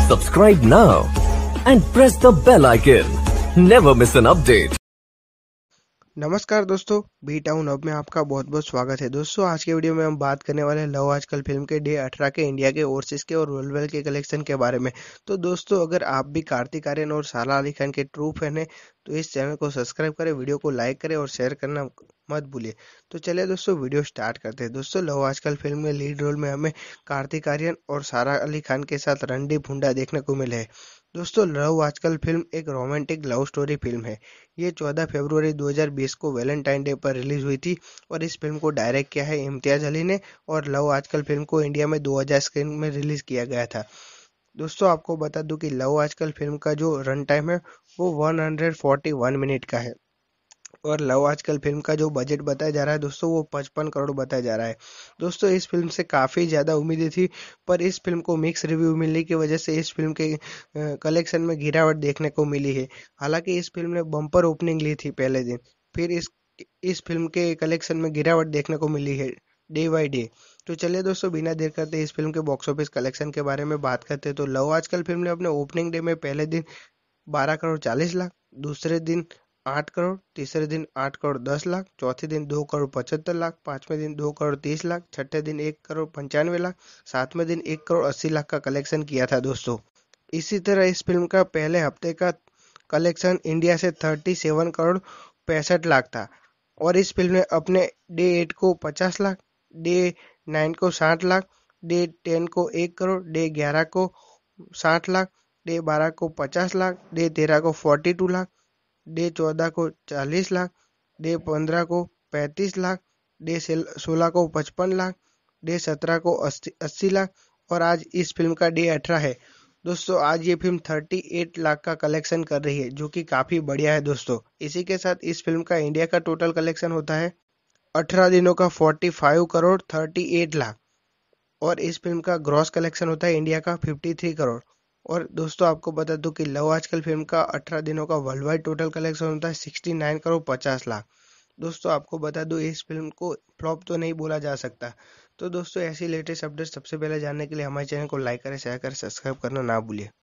Subscribe now and press the bell icon. Never miss an update. नमस्कार दोस्तों, B town अब में आपका बहुत बहुत स्वागत है। दोस्तों आज के वीडियो में हम बात करने वाले हैं लव आजकल फिल्म के डे 18 के इंडिया के ओवरसीज के और वर्ल्ड वाइड के कलेक्शन के बारे में। तो दोस्तों अगर आप भी कार्तिक आर्यन और सारा अली खान के ट्रू फैन हैं तो इस चैनल को सब्सक्राइब करें, वीडियो को लाइक करें और शेयर करना मत भूलिए। तो चलिए दोस्तों वीडियो स्टार्ट करते हैं। दोस्तों लव आजकल फिल्म में लीड रोल में हमें कार्तिक आर्यन और सारा अली खान के साथ रणदीप हुड्डा देखने को मिले हैं। दोस्तों लव आजकल फिल्म एक रोमांटिक लव स्टोरी फिल्म है। ये 14 फरवरी 2020 को वैलेंटाइन डे पर रिलीज हुई थी और इस फिल्म को डायरेक्ट किया है इम्तियाज अली ने और लव आजकल फिल्म को इंडिया में 2000 स्क्रीन में रिलीज किया गया था। दोस्तों आपको बता दूं कि लव आजकल फिल्म का जो रन टाइम है वो 141 मिनट का है और लव आजकल फिल्म का जो बजट बताया जा रहा है दोस्तों वो 55 करोड़ बताया जा रहा है। दोस्तों इस फिल्म से काफ़ी ज़्यादा उम्मीदें थी पर इस फिल्म को मिक्स रिव्यू मिलने की वजह से इस फिल्म के कलेक्शन में गिरावट देखने को मिली है। हालांकि इस फिल्म ने बम्पर ओपनिंग ली थी पहले दिन, फिर इस फिल्म के कलेक्शन में गिरावट देखने को मिली है डे बाई डे। तो चलिए दोस्तों बिना देर करते इस फिल्म के बॉक्स ऑफिस कलेक्शन के बारे में बात करते हैं। तो लव आजकल फिल्म ने अपने ओपनिंग डे में पहले दिन 12 करोड़ 40 लाख, दूसरे दिन 8 करोड़, तीसरे दिन 8 करोड़ 10 लाख, चौथे दिन 2 करोड़ 75 लाख, पांचवें दिन 2 करोड़ 30 लाख, छठे दिन 1 करोड़ 95 लाख, सातवें दिन 1 करोड़ 80 लाख का कलेक्शन किया था दोस्तों। इसी तरह इस फिल्म का पहले हफ्ते का कलेक्शन इंडिया से 37 करोड़ 65 लाख था और इस फिल्म ने अपने डे 8 को 50 लाख, डे 9 को 60 लाख, डे 10 को 1 करोड़, डे 11 को 60 लाख, डे 12 को 50 लाख, डे 13 को 42 लाख, डे 14 को 40 लाख, डे 15 को 35 लाख, डे 16 को 55 लाख, डे 17 को 80 लाख और आज इस फिल्म का डे 18 है। दोस्तों आज ये फिल्म 38 लाख का कलेक्शन कर रही है जो कि काफी बढ़िया है दोस्तों। इसी के साथ इस फिल्म का इंडिया का टोटल कलेक्शन होता है 18 दिनों का 45 करोड़ 38 लाख और इस फिल्म का ग्रॉस कलेक्शन होता है इंडिया का 53 करोड़। और दोस्तों आपको बता दूं कि लव आजकल फिल्म का 18 दिनों का वर्ल्ड वाइड टोटल कलेक्शन होता है 69 करोड़ 50 लाख। दोस्तों आपको बता दूं इस फिल्म को फ्लॉप तो नहीं बोला जा सकता। तो दोस्तों ऐसी लेटेस्ट अपडेट सबसे पहले जानने के लिए हमारे चैनल को लाइक करें, शेयर करें, सब्सक्राइब करना ना भूलिए।